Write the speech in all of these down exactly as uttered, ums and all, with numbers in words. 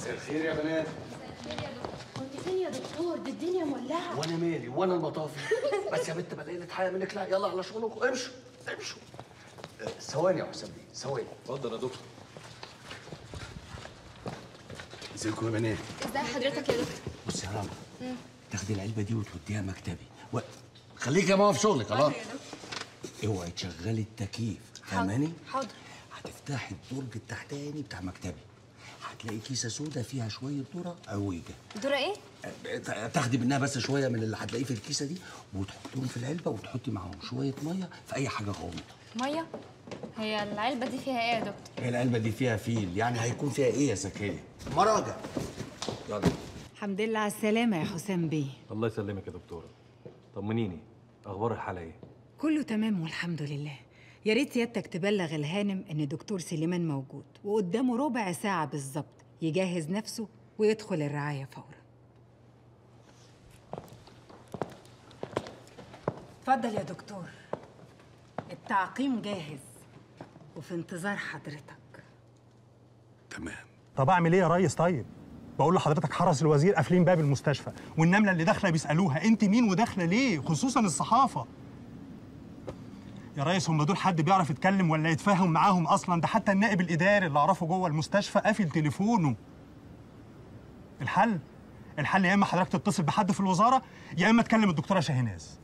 مساء الخير يا بنات. مساء الخير يا دكتور. كنت فين يا دكتور؟ دي الدنيا مولعه. وانا مالي وانا المطافي. بس يا بنت بلاقي حاجه منك. لا يلا على شغلكم، امشوا امشوا. ثواني يا حسام بيه، ثواني. اتفضل يا دكتور. ازيكم يا بنات؟ ازاي حضرتك يا دكتور؟ بصي يا رنا، تاخدي العلبه دي وتوديها مكتبي و... خليكي يا ماما في شغلك. خلاص اوعي تشغلي التكييف، فاهماني؟ حاضر. هتفتحي الدرج التحتاني بتاع مكتبي، هتلاقي كيسه سودا فيها شويه ذره قويه. ذره ايه؟ تاخدي منها بس شويه من اللي هتلاقيه في الكيسه دي وتحطهم في العلبه وتحطي معاهم شويه ميه في اي حاجه غامضه. ميه؟ هي العلبه دي فيها ايه يا دكتور؟ هي العلبه دي فيها فيل، يعني هيكون فيها ايه يا زكيه؟ مراجع. يلا. الحمد لله على السلامه يا حسام بيه. الله يسلمك يا دكتوره. طمنيني، اخبار الحاله ايه؟ كله تمام والحمد لله. يا ريت سيادتك تبلغ الهانم ان دكتور سليمان موجود وقدامه ربع ساعه بالظبط يجهز نفسه ويدخل الرعايه فورا. اتفضل يا دكتور، التعقيم جاهز وفي انتظار حضرتك. تمام. طب اعمل ايه يا ريس؟ طيب بقول لحضرتك حرس الوزير قافلين باب المستشفى والنمله اللي داخله بيسالوها انت مين وداخله ليه، خصوصا الصحافه. يا ريس هم دول حد بيعرف يتكلم ولا يتفاهم معاهم اصلا؟ ده حتى النائب الاداري اللي اعرفه جوه المستشفى قافل تليفونه. الحل الحل يا اما حضرتك تتصل بحد في الوزاره يا اما تكلم الدكتوره شاهيناز.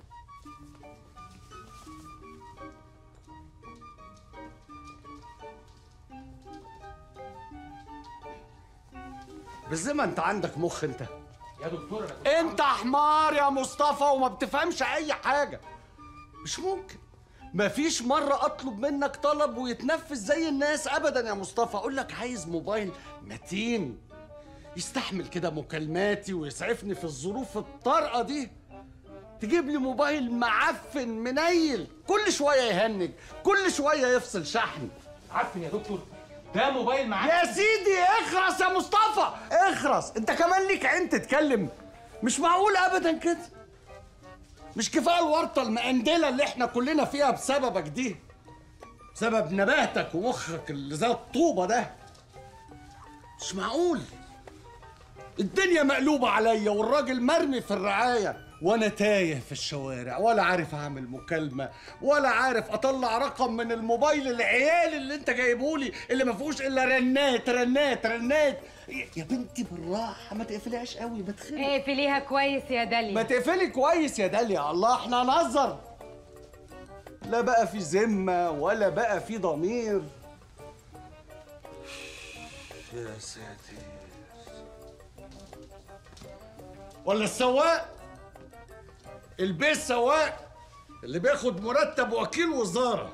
بس ما انت عندك مخ انت يا دكتور انت حمار يا مصطفى وما بتفهمش اي حاجه. مش ممكن مفيش مره اطلب منك طلب ويتنفذ زي الناس ابدا يا مصطفى. اقول لك عايز موبايل متين يستحمل كده مكالماتي ويسعفني في الظروف الطارئه دي، تجيب لي موبايل معفن منيل كل شويه يهنج كل شويه يفصل شحن. عفن يا دكتور، ده موبايل معاك يا سيدي اخرس يا مصطفى اخرس. انت كمان ليك عين تتكلم؟ مش معقول ابدا كده. مش كفايه الورطه المقندله اللي احنا كلنا فيها بسببك دي، بسبب نباتك ومخك اللي زي الطوبه ده. مش معقول. الدنيا مقلوبه عليا والراجل مرمي في الرعايه وانا تايه في الشوارع، ولا عارف اعمل مكالمه ولا عارف اطلع رقم من الموبايل العيال اللي انت جايبهولي اللي ما فيهوش الا رنات رنات رنات. يا بنتي بالراحه ما تقفليهاش قوي بتخنق. اقفليها كويس يا داليا. ما تقفلي كويس يا داليا. الله احنا هنهزر؟ لا بقى في ذمه ولا بقى في ضمير. يا ساتر. ولا السواق البيه السواق اللي بياخد مرتب وكيل وزاره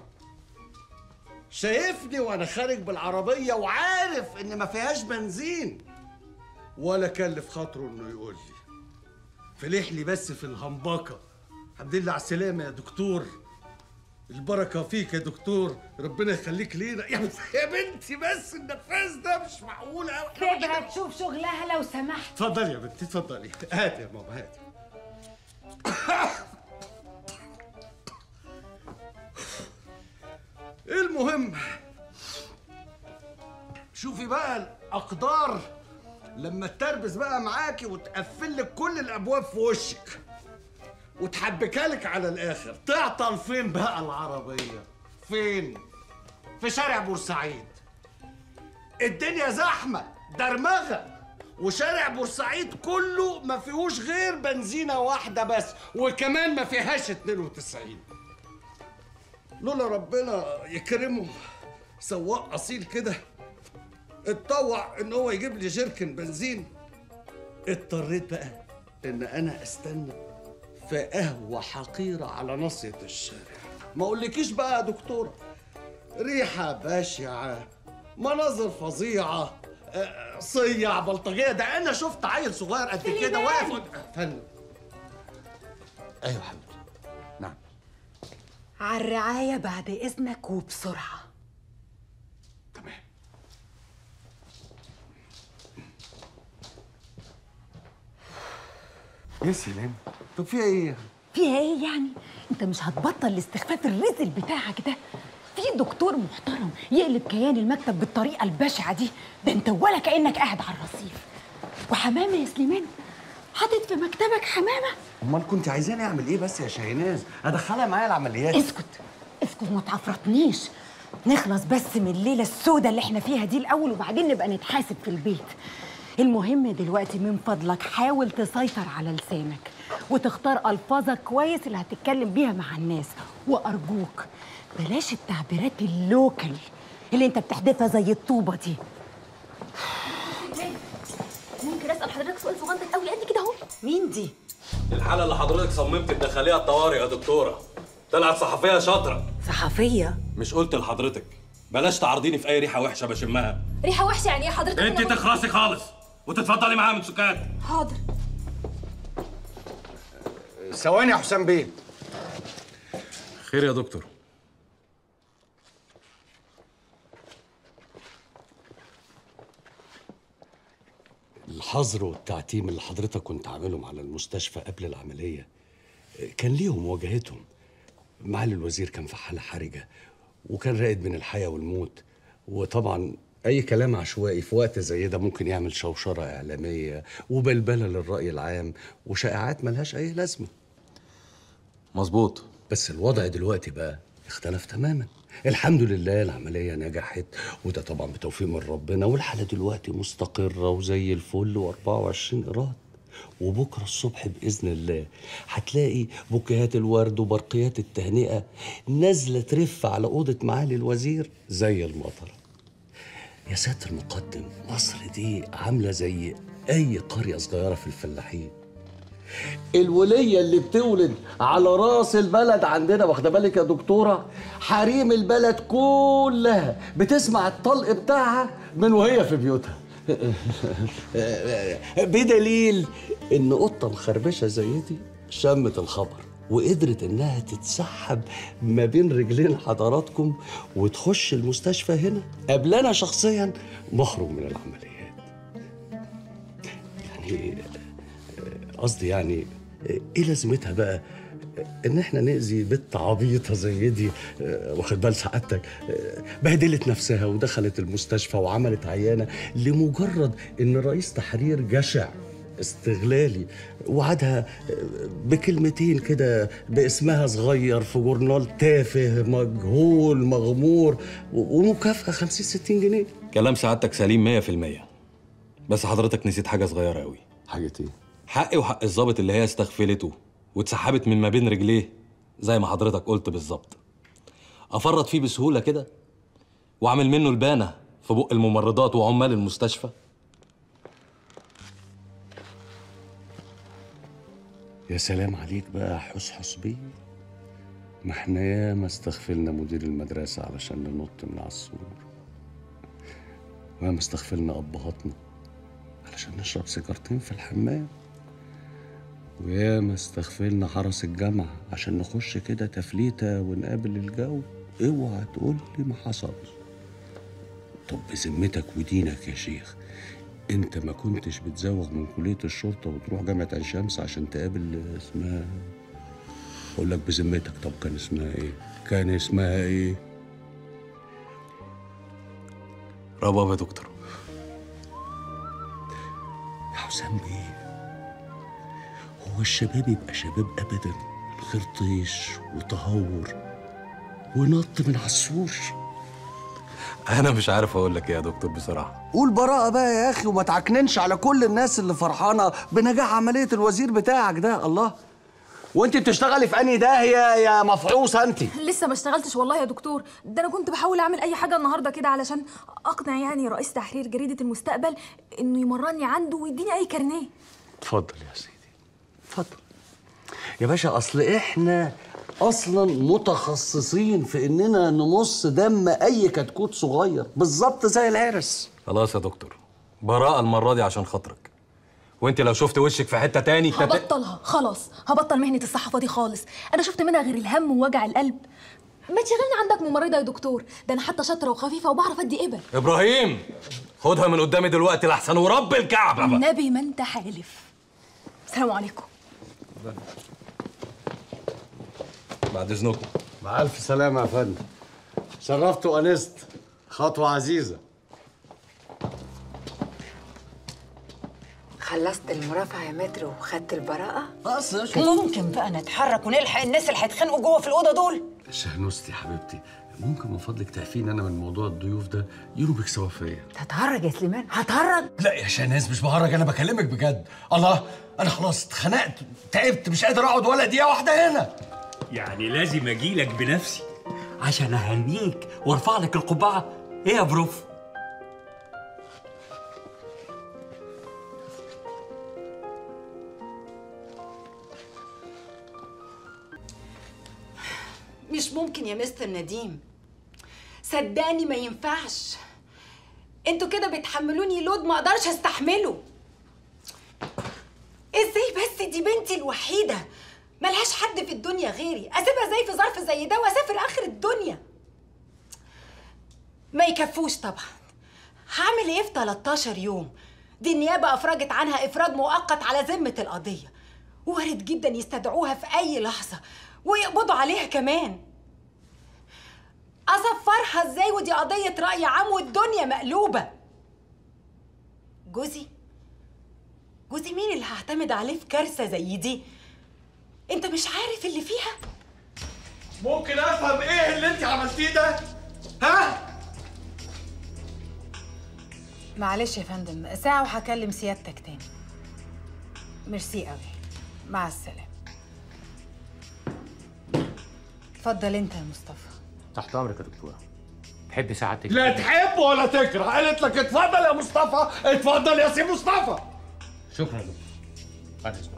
شايفني وانا خارج بالعربيه وعارف ان ما فيهاش بنزين، ولا كلف خاطره انه يقول لي. فلح لي بس في الهمبكه. الحمد لله على السلامه يا دكتور. البركه فيك يا دكتور، ربنا يخليك لينا. يا بنتي بس النفاس ده مش معقول قوي. سيبها تشوف شغلها لو سمحت. اتفضلي يا بنتي اتفضلي. هاتي يا ماما هاتي. المهم شوفي بقى الاقدار لما تربس بقى معاكي وتقفل لك كل الابواب في وشك وتحبكالك على الاخر. تعطل فين بقى العربيه؟ فين؟ في شارع بورسعيد. الدنيا زحمه درمغه وشارع بورسعيد كله ما فيهوش غير بنزينه واحده بس، وكمان ما فيهاش اتنين وتسعين. لولا ربنا يكرمه سواق اصيل كده اتطوع ان هو يجيب لي جيركن بنزين، اضطريت بقى ان انا استنى في قهوه حقيره على ناصيه الشارع. ما اقولكيش بقى يا دكتوره، ريحه بشعه، مناظر فظيعه، صيع بلطجيه. ده انا شفت عيل صغير قد كده واقف. فندم. ايوه حبيبتي. نعم. على الرعايه بعد اذنك وبسرعه. تمام. يا سلام. طب فيها ايه؟ فيها ايه يعني؟ انت مش هتبطل الاستخفاف الرزل بتاعك ده؟ في دكتور محترم يقلب كيان المكتب بالطريقه البشعه دي؟ ده انت ولا كانك قاعد على الرصيف. وحمامه يا سليمان، حاطط في مكتبك حمامه؟ امال كنت عايزاني اعمل ايه بس يا شاهيناز؟ ادخلها معايا العمليات؟ اسكت اسكت ما تعفرطنيش، نخلص بس من الليله السوداء اللي احنا فيها دي الاول وبعدين نبقى نتحاسب في البيت. المهم دلوقتي من فضلك حاول تسيطر على لسانك وتختار الفاظك كويس اللي هتتكلم بيها مع الناس، وارجوك بلاش التعبيرات اللوكل اللي انت بتحدفها زي الطوبه دي. ممكن اسال حضرتك سؤال صغنطط قوي قد كده اهو؟ مين دي؟ الحالة اللي حضرتك صممت تدخليها الطوارئ يا دكتورة طلعت صحفية شاطرة. صحفية؟ مش قلت لحضرتك بلاش تعرضيني في أي ريحة وحشة بشمها؟ ريحه وحشه يعني ايه حضرتك؟ أنت تخرسي خالص وتتفضلي معاها من سكات. حاضر. ثواني يا حسام بيه. خير يا دكتور؟ الحظر والتعتيم اللي حضرتك كنت عاملهم على المستشفى قبل العملية كان ليهم واجهتهم. معالي الوزير كان في حالة حرجة وكان راقد بين الحياة والموت، وطبعا أي كلام عشوائي في وقت زي ده ممكن يعمل شوشرة إعلامية وبلبلة للرأي العام وشائعات ملهاش أي لازمة. مظبوط. بس الوضع دلوقتي بقى اختلف تماما. الحمد لله العملية نجحت وده طبعا بتوفيق من ربنا، والحالة دلوقتي مستقرة وزي الفل وأربعة وعشرين قيراط. وبكرة الصبح بإذن الله هتلاقي بوكيهات الورد وبرقيات التهنئة نازلة ترف على أوضة معالي الوزير زي المطر. يا ساتر المقدم، مصر دي عاملة زي أي قرية صغيرة في الفلاحين. الولية اللي بتولد على راس البلد عندنا، واخده بالك يا دكتورة؟ حريم البلد كلها بتسمع الطلق بتاعها من وهي في بيوتها. بدليل ان قطة مخربشة زي دي شمت الخبر وقدرت انها تتسحب ما بين رجلين حضراتكم وتخش المستشفى هنا قبل انا شخصيا مخرج من العمليات. يعني قصدي يعني ايه لازمتها بقى ان احنا نأذي بنت عبيطه زي دي، واخد بال سعادتك؟ بهدلت نفسها ودخلت المستشفى وعملت عيانه لمجرد ان رئيس تحرير جشع استغلالي وعدها بكلمتين كده باسمها صغير في جورنال تافه مجهول مغمور ومكافأة خمسين ستين جنيه. كلام سعادتك سليم مية في المية، بس حضرتك نسيت حاجة صغيرة قوي. حاجة ايه؟ حقي وحق الضابط اللي هي استغفلته واتسحبت من ما بين رجليه زي ما حضرتك قلت بالظبط. افرط فيه بسهوله كده واعمل منه البانه في بق الممرضات وعمال المستشفى؟ يا سلام عليك بقى حسحس بيه. ما احنا ياما استغفلنا مدير المدرسه علشان ننط من على السور، وياما استغفلنا ابهاتنا علشان نشرب سيجارتين في الحمام، وياما استغفلنا حرس الجامعة عشان نخش كده تفليتة ونقابل الجو. اوعى تقول لي ما حصلش. طب بذمتك ودينك يا شيخ، انت ما كنتش بتزوغ من كلية الشرطة وتروح جامعة عين شمس عشان تقابل اسمها، اقول لك بذمتك طب كان اسمها ايه؟ كان اسمها ايه؟ رباب يا دكتور. يا حسام بيه، هو الشباب يبقى شباب ابدا من غير طيش وتهور ونط من على السور؟ انا مش عارف اقول لك ايه يا دكتور بصراحه. قول براءة بقى يا اخي وما تعكننش على كل الناس اللي فرحانه بنجاح عمليه الوزير بتاعك ده. الله، وانت بتشتغلي في انهي داهيه يا مفعوصه انت؟ لسه ما اشتغلتش والله يا دكتور، ده انا كنت بحاول اعمل اي حاجه النهارده كده علشان اقنع يعني رئيس تحرير جريده المستقبل انه يمرني عنده ويديني اي كارنيه. اتفضل يا سيدي اتفضل يا باشا. اصل احنا اصلا متخصصين في اننا نمص دم اي كتكوت صغير بالظبط زي العرس. خلاص يا دكتور، براءة المرة دي عشان خاطرك، وانت لو شفت وشك في حتة تاني هبطلها خلاص، هبطل مهنة الصحافة دي خالص. انا شفت منها غير الهم ووجع القلب. ما تشغلني عندك ممرضة يا دكتور، ده انا حتى شاطرة وخفيفة وبعرف ادي ابر. ابراهيم خدها من قدامي دلوقتي لحسن ورب الكعبة. النبي ما انت حالف. السلام عليكم. بعد اذنكم. مع الف سلامه يا فندم، شرفت وانست، خطوه عزيزه. خلصت المرافعة يا متر وخدت البراءة؟ خلاص ممكن بقى نتحرك ونلحق الناس اللي هيتخانقوا جوه في الأوضة دول؟ شهنوستي يا حبيبتي، ممكن من فضلك تعفيني انا من موضوع الضيوف ده، ينوبك سوا فيا. هتهرج يا سليمان؟ هتهرج؟ لا يا شاهناز مش بهرج، انا بكلمك بجد. الله، انا خلاص اتخنقت، تعبت، مش قادر اقعد ولا دقيقه واحده هنا. يعني لازم اجيلك بنفسي عشان اهنيك وارفع لك القبعه؟ ايه يا بروف؟ مش ممكن يا مستر نديم، صدقني ما ينفعش. انتوا كده بتحملوني لود ما اقدرش استحمله. ازاي بس؟ دي بنتي الوحيده، ملهاش حد في الدنيا غيري، اسيبها زي في ظرف زي ده واسافر اخر الدنيا؟ ما يكفوش طبعا. هعمل ايه في تلتاشر يوم؟ دي النيابه افرجت عنها افراج مؤقت على ذمه القضيه، وارد جدا يستدعوها في اي لحظه ويقبضوا عليها كمان. اصفرها ازاي ودي قضيه راي عام والدنيا مقلوبه؟ جوزي جوزي مين اللي هعتمد عليه في كارثه زي دي؟ انت مش عارف اللي فيها؟ ممكن افهم ايه اللي انت عملتيه ده؟ ها؟ معلش يا فندم، ساعه وهكلم سيادتك تاني. ميرسي قوي، مع السلامه. اتفضل انت يا مصطفى. تحت امرك يا دكتوره. تحبي سعادتك؟ لا تحب ولا تكره، قالت لك اتفضل يا مصطفى، اتفضل يا سي مصطفى. شكرا يا دكتور. بعد اذنك.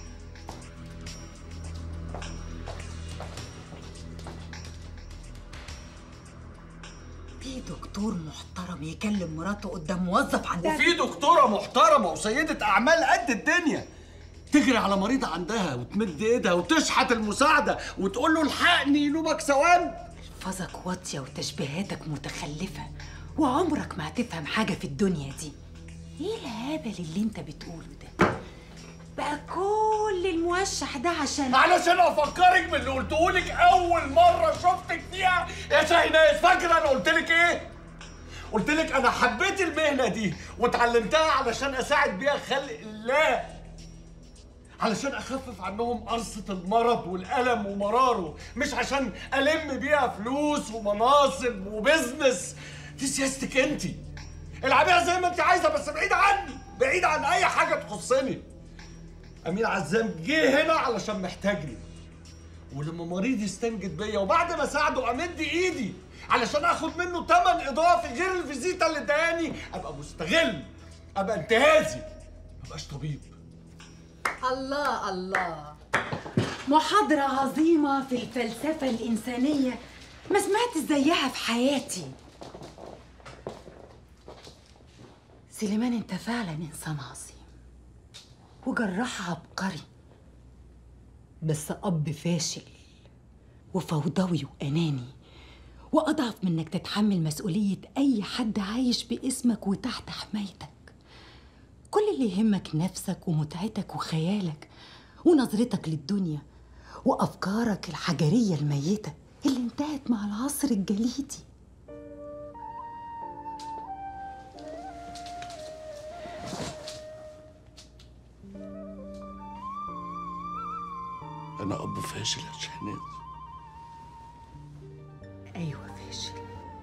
في دكتور محترم يكلم مراته قدام موظف عندها؟ وفي دكتوره محترمه وسيده اعمال قد الدنيا تجري على مريضه عندها وتمد ايدها وتشحت المساعده وتقول له الحقني ينوبك ثواب؟ الفاظك واطيه وتشبيهاتك متخلفه، وعمرك ما هتفهم حاجه في الدنيا دي. ايه الهبل اللي انت بتقوله ده؟ بقى كل الموشح ده عشان علشان افكرك باللي قلته لك اول مره شفتك فيها يا شاهناز. فاكره انا قلت لك ايه؟ قلت لك انا حبيت المهنه دي واتعلمتها علشان اساعد بيها خلق الله، علشان اخفف عنهم قرصه المرض والالم ومراره، مش عشان الم بيها فلوس ومناصب وبزنس. دي سياستك انت، العبيها زي ما انت عايزه بس بعيد عني، بعيد عن اي حاجه تخصني. امين عزام جه هنا علشان محتاجني، ولما مريض يستنجد بيا وبعد ما اساعده امد ايدي علشان اخد منه تمن اضافي غير الفيزيتا اللي اداني، ابقى مستغل، ابقى انتهازي، ما ابقاش طبيب. الله الله، محاضرة عظيمة في الفلسفة الإنسانية ما سمعت زيها في حياتي. سليمان انت فعلا إنسان عظيم وجراح عبقري، بس أب فاشل وفوضوي وأناني، وأضعف من إنك تتحمل مسؤولية أي حد عايش باسمك وتحت حمايتك. كل اللي يهمك نفسك ومتعتك وخيالك ونظرتك للدنيا وأفكارك الحجرية الميتة اللي انتهت مع العصر الجليدي. أنا أب فاشل يا شاهناز. أيوة فاشل.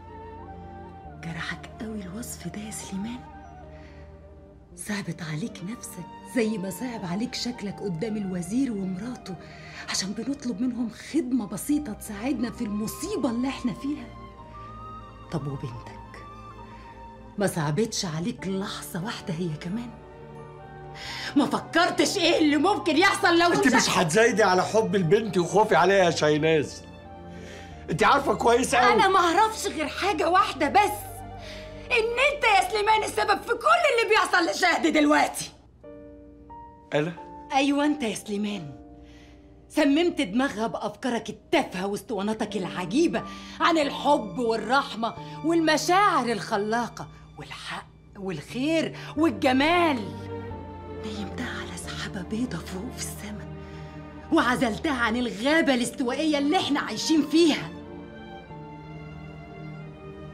جرحك قوي الوصف ده يا سليمان؟ صعبت عليك نفسك زي ما صعب عليك شكلك قدام الوزير ومراته عشان بنطلب منهم خدمة بسيطة تساعدنا في المصيبة اللي احنا فيها. طب وبنتك ما صعبتش عليك لحظة واحدة هي كمان؟ ما فكرتش ايه اللي ممكن يحصل لو انت مش هتزايدي على حب البنت وخوفي عليها يا شاهناز. انت عارفه كويس قوي انا ما اعرفش غير حاجة واحدة بس، ان انت يا سليمان السبب في كل اللي بيحصل لشهد دلوقتي. انا؟ ايوه انت يا سليمان، سممت دماغها بافكارك التافهه واسطواناتك العجيبه عن الحب والرحمه والمشاعر الخلاقه والحق والخير والجمال. نيمتها على سحابه بيضه فوق في السماء وعزلتها عن الغابه الاستوائيه اللي احنا عايشين فيها.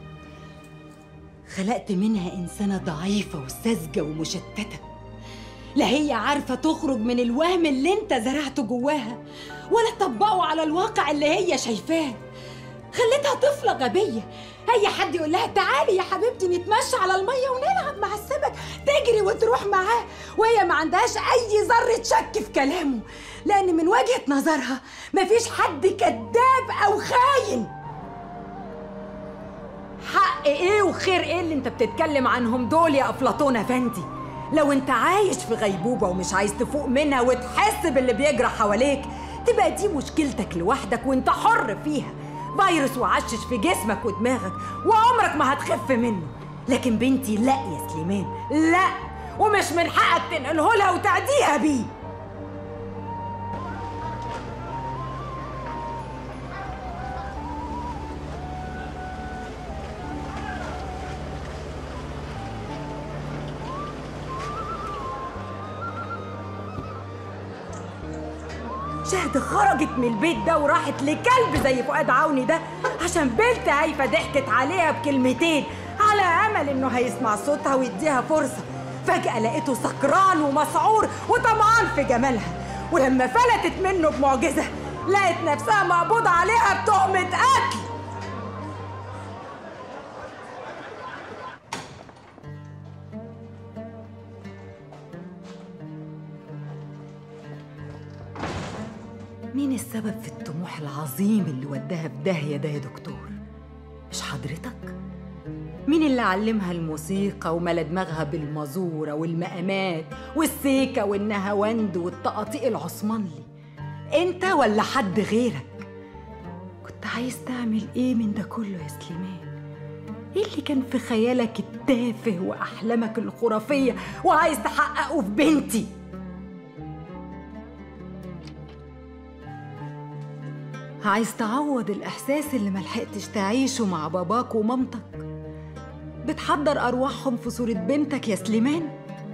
خلقت منها إنسانة ضعيفة وساذجة ومشتتة، لا هي عارفة تخرج من الوهم اللي انت زرعته جواها ولا تطبقه على الواقع اللي هي شايفاه. خليتها طفلة غبية، أي حد يقول لها تعالي يا حبيبتي نتمشى على المية ونلعب مع السمك تجري وتروح معاه، وهي ما عندهاش أي ذرة شك في كلامه، لأن من وجهة نظرها مفيش حد كذاب أو خاين. حق إيه وخير إيه اللي أنت بتتكلم عنهم دول يا أفلاطون أفندي؟ لو أنت عايش في غيبوبة ومش عايز تفوق منها وتحس باللي بيجرى حواليك، تبقى دي مشكلتك لوحدك وأنت حر فيها. فيروس وعشش في جسمك ودماغك وعمرك ما هتخف منه. لكن بنتي لا يا سليمان، لا، ومش من حقك تنقله لها وتعديها بيه. شهد خرجت من البيت ده وراحت لكلب زي فؤاد عوني ده عشان بنت هايفه ضحكت عليها بكلمتين على امل انه هيسمع صوتها ويديها فرصه. فجاه لقيته سكران ومسعور وطمعان في جمالها، ولما فلتت منه بمعجزه لقت نفسها مقبوض عليها بتهمه قتل. مين السبب في الطموح العظيم اللي وداها في داهية ده يا دكتور؟ مش حضرتك؟ مين اللي علمها الموسيقى وملا دماغها بالمزورة والمقامات والسيكة والنهاوند والطقاطيق العثمانلي؟ انت ولا حد غيرك؟ كنت عايز تعمل ايه من ده كله يا سليمان؟ ايه اللي كان في خيالك التافه واحلامك الخرافية وعايز تحققه في بنتي؟ عايز تعوض الإحساس اللي ملحقتش تعيشه مع باباك ومامتك؟ بتحضر أرواحهم في صورة بنتك يا سليمان؟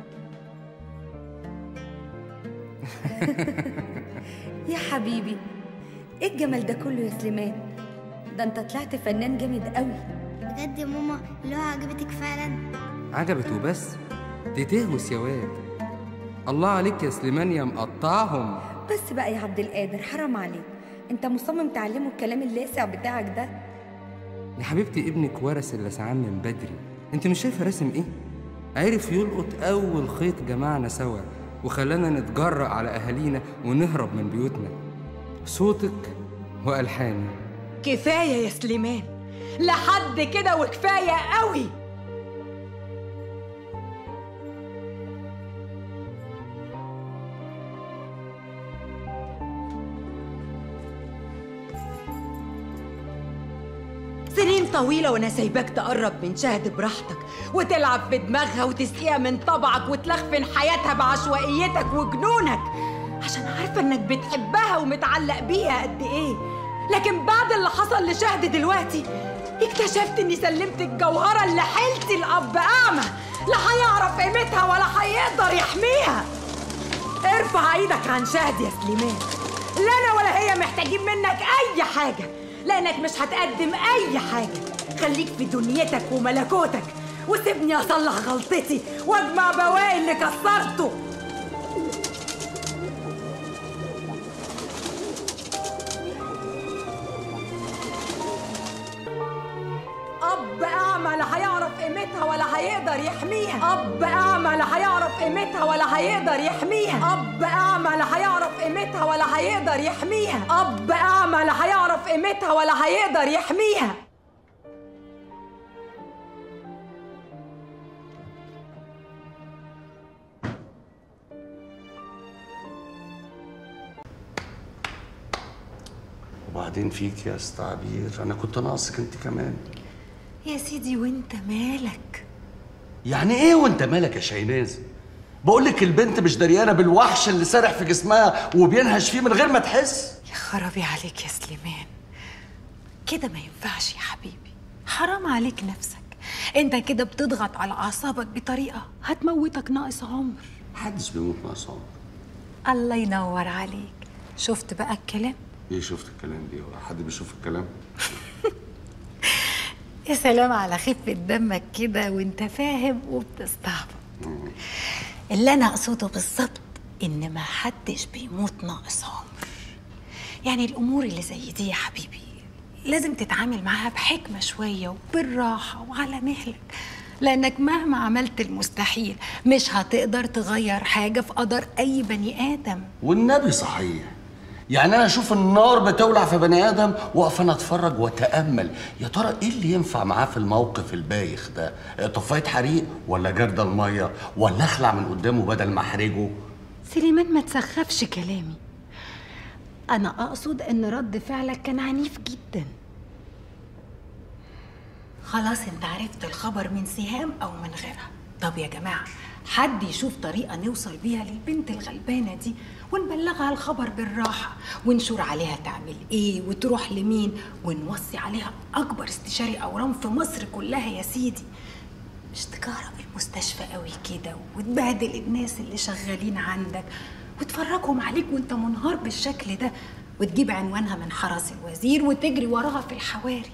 يا حبيبي، ايه الجمال ده كله يا سليمان؟ ده انت طلعت فنان جامد قوي. بجد يا ماما اللوحة عجبتك فعلا؟ عجبت وبس؟ دي تهوس يا واد. الله عليك يا سليمان يا مقطعهم. بس بقى يا عبد القادر، حرام عليك، انت مصمم تعلمه الكلام اللاسع بتاعك ده؟ يا حبيبتي ابنك ورث اللسعان من بدري. انت مش شايفه راسم ايه؟ عرف يلقط اول خيط جمعنا سوا وخلانا نتجرأ على اهالينا ونهرب من بيوتنا. صوتك والحاني. كفايه يا سليمان، لحد كده وكفايه قوي. سنين طويلة وأنا سايباك تقرب من شهد براحتك وتلعب في دماغها وتسقيها من طبعك وتلخفن حياتها بعشوائيتك وجنونك، عشان عارفة إنك بتحبها ومتعلق بيها قد إيه. لكن بعد اللي حصل لشهد دلوقتي اكتشفت إني سلمت الجوهرة اللي حيلتي الأب أعمى، لا هيعرف قيمتها ولا هيقدر يحميها. ارفع ايدك عن شهد يا سليمان، لا أنا ولا هي محتاجين منك أي حاجة، لأنك مش هتقدم أي حاجة. خليك في دنيتك وملكوتك وسيبني أصلح غلطتي وأجمع بواقي اللي كسرته. أب أعمى لا هيعرف قيمتها ولا هيقدر يحميها. أب أعمى لا هيعرف قيمتها ولا هيقدر يحميها. أب أعمى لا هيعرف قيمتها ولا هيقدر يحميها. أب أعمى لا هيعرف قيمتها ولا هيقدر يحميها. وبعدين فيك يا أستاذ عبير، أنا كنت ناقصك أنت كمان. يا سيدي وانت مالك؟ يعني ايه وانت مالك يا شاهيناز؟ بقول لك البنت مش دريانه بالوحش اللي سارح في جسمها وبينهش فيه من غير ما تحس. يا خرابي عليك يا سليمان، كده ما ينفعش يا حبيبي، حرام عليك نفسك. انت كده بتضغط على اعصابك بطريقه هتموتك ناقص عمر. محدش بيموت ناقص عمر. الله ينور عليك. شفت بقى الكلام؟ ايه شفت الكلام دي؟ هو حد بيشوف الكلام؟ يا سلام على خفة دمك كده وانت فاهم وبتستعبط. اللي انا اقصده بالظبط ان ما حدش بيموت ناقص عمر. يعني الامور اللي زي دي يا حبيبي لازم تتعامل معاها بحكمه شويه وبالراحه وعلى مهلك، لانك مهما عملت المستحيل مش هتقدر تغير حاجه في قدر اي بني ادم. والنبي صحيح، يعني انا اشوف النار بتولع في بني ادم واقف انا اتفرج واتامل يا ترى ايه اللي ينفع معاه في الموقف البايخ ده؟ طفايه حريق ولا جرد الميه ولا اخلع من قدامه بدل ما احرجه؟ سليمان ما تسخفش كلامي، انا اقصد ان رد فعلك كان عنيف جدا. خلاص انت عرفت الخبر من سهام او من غيرها. طب يا جماعه حد يشوف طريقه نوصل بيها للبنت الغلبانه دي ونبلغها الخبر بالراحه ونشور عليها تعمل ايه وتروح لمين ونوصي عليها اكبر استشاري اورام في مصر كلها يا سيدي. مش تكهرب المستشفى قوي كده وتبهدل الناس اللي شغالين عندك وتفرجهم عليك وانت منهار بالشكل ده وتجيب عنوانها من حرس الوزير وتجري وراها في الحواري.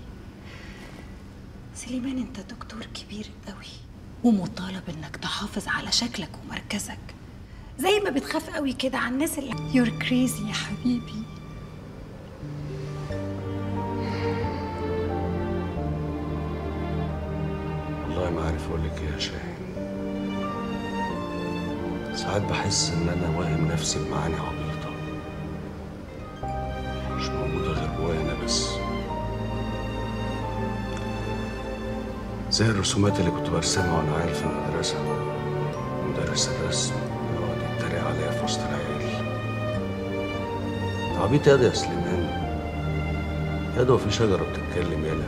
سليمان انت دكتور كبير قوي ومطالب انك تحافظ على شكلك ومركزك زي ما بتخاف قوي كده على الناس اللي يور كريزي يا حبيبي. والله ما عارف اقول لك ايه يا شاهين. ساعات بحس ان انا واهم نفسي بمعاني عبيطه مش موجوده غير جوايا انا بس، زي الرسومات اللي كنت برسمها وانا عيل في المدرسه. مدرس الرسم يقعد يتريق عليا في وسط العيال. انت عبيط ياض يا سليمان، ياض هو في شجره بتتكلم يالا؟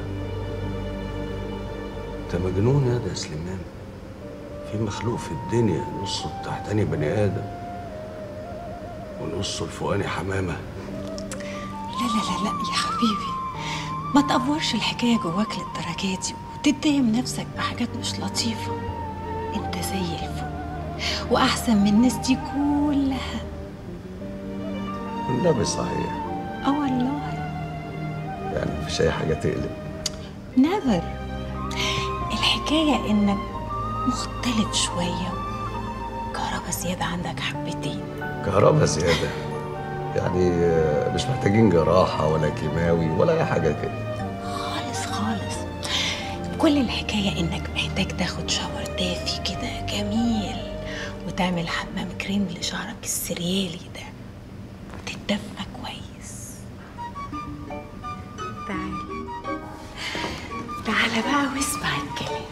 انت مجنون ياض يا سليمان. في مخلوق في الدنيا نصه التحتاني بني ادم ونصه الفوقاني حمامه. لا لا لا لا يا حبيبي ما تأفورش الحكايه جواك للدرجه دي وتتهم نفسك بحاجات مش لطيفه. انت زي الفل واحسن من الناس دي كلها. النبي صحيح. اه والله. يعني مفيش اي حاجه تقلب؟ نيفر. الحكايه انك مختلف شويه كهربا زياده عندك حبتين. كهربا زياده؟ يعني مش محتاجين جراحه ولا كيماوي ولا اي حاجه كده خالص خالص. كل الحكايه انك محتاج تاخد شاور دافي كده جميل وتعمل حمام كريم لشعرك السريالي ده وتتدفى كويس. تعال تعال بقى واسمع الكلام.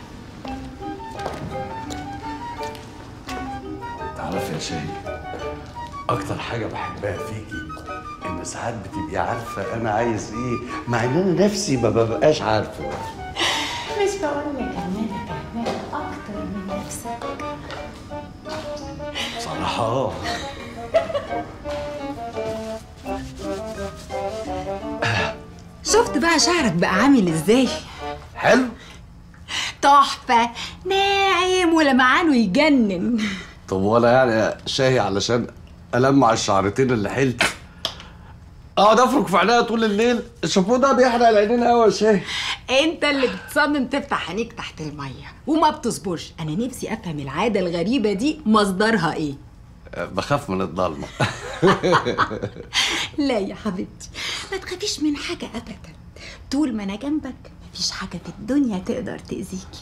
تعرفي يا شاهي، اكتر حاجه بحبها فيكي ان ساعات بتبقي عارفه انا عايز ايه مع ان انا نفسي ما ببقاش عارفه. مش بقول لك ان انا فاهماك اكتر من نفسك بصراحه. اه شفت بقى شعرك بقى عامل ازاي؟ حلو تحفه ناعم ولمعانه يجنن. طب وانا يعني شاهي علشان ألمع الشعرتين اللي حلت اقعد افرك في عينيها طول الليل؟ الشامبو ده بيحرق العينين قوي يا شاهي. انت اللي بتصمم تفتح عينيك تحت الميه وما بتصبرش. انا نفسي افهم العاده الغريبه دي مصدرها ايه. بخاف من الضلمه. لا يا حبيبتي ما تخافيش من حاجه ابدا. طول ما انا جنبك مفيش حاجه في الدنيا تقدر تاذيكي.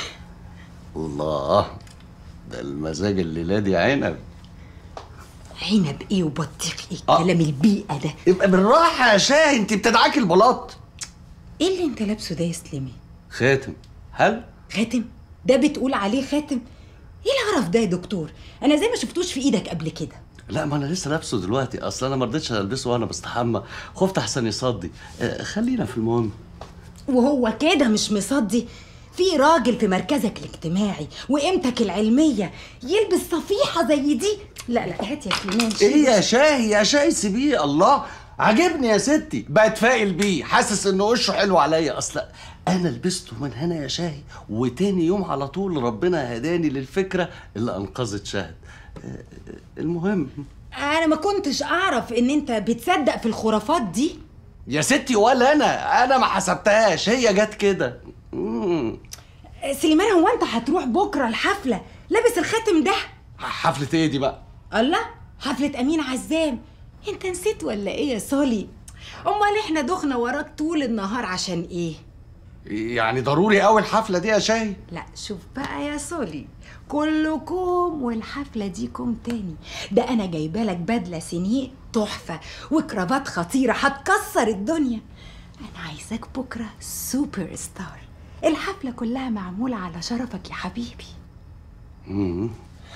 الله، ده المزاج الليله دي عنب. عنب ايه وبطيخ ايه الكلام البيئه ده؟ يبقى بالراحه يا شاهي، انت بتدعكي البلاط. ايه اللي انت لابسه ده يا سليمان؟ خاتم. هل خاتم؟ ده بتقول عليه خاتم؟ ايه القرف ده يا دكتور؟ انا زي ما شفتوش في ايدك قبل كده. لا ما انا لسه لابسه دلوقتي، اصل انا ما رضيتش البسه وانا بستحمى، خفت احسن يصدي. آه خلينا في المهم. وهو كده مش مصدي؟ في راجل في مركزك الاجتماعي وقيمتك العلميه يلبس صفيحه زي دي؟ لا لا هات يا سليمان. ايه يا شاهي يا شاهي سيبيه. الله عجبني يا ستي، بتفائل بيه، حاسس ان وشه حلو عليا. اصل انا لبسته من هنا يا شاهي وتاني يوم على طول ربنا هداني للفكره اللي انقذت شهد. المهم انا ما كنتش اعرف ان انت بتصدق في الخرافات دي يا ستي. ولا انا انا ما حسبتهاش، هي جت كده. مم. سليمان هو انت هتروح بكره الحفله لابس الخاتم ده؟ حفله ايه دي بقى؟ الله، حفله امين عزام. انت نسيت ولا ايه يا سولي؟ امال احنا دخنا وراك طول النهار عشان ايه؟ يعني ضروري قوي الحفله دي يا شاهي؟ لا شوف بقى يا سولي، كلكم والحفله دي كوم تاني. ده انا جايبه لك بدله سينيه تحفه وكرافات خطيره هتكسر الدنيا. انا عايزاك بكره سوبر ستار. الحفله كلها معموله على شرفك يا حبيبي. امم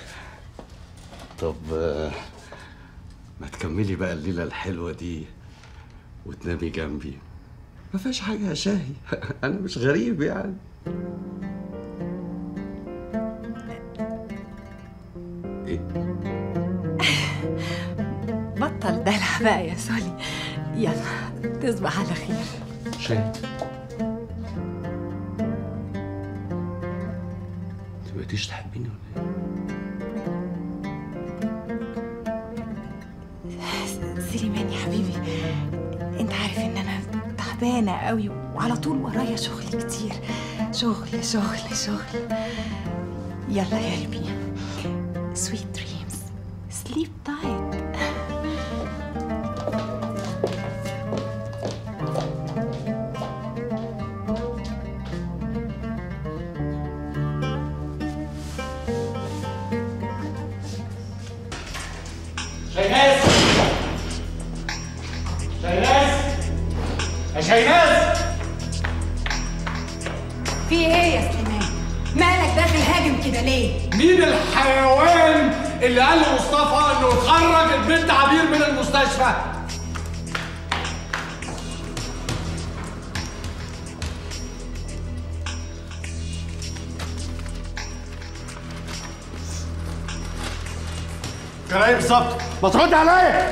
طب ما تكملي بقى الليله الحلوه دي وتنامي جنبي. ما فيهاش حاجه يا شاهي. انا مش غريب يعني. ايه؟ بطل دلع بقى يا سولي. يلا تصبح على خير. شاهي انت بقيتيش تحبيني ولا ايه؟ سليمان يا حبيبي، انت عارف ان انا تعبانه قوي وعلى طول ورايا شغل كتير. شغل شغل شغل. يلا يا قلبي، sweet dreams, sleep tight. شايناز شايناز يا شايناز، في ايه يا سليمان؟ مالك داخل هاجم كده ليه؟ مين الحيوان اللي قال لمصطفى انه يخرج البنت عبير من المستشفى؟ كان ايه بالظبط؟ ما ترد عليا.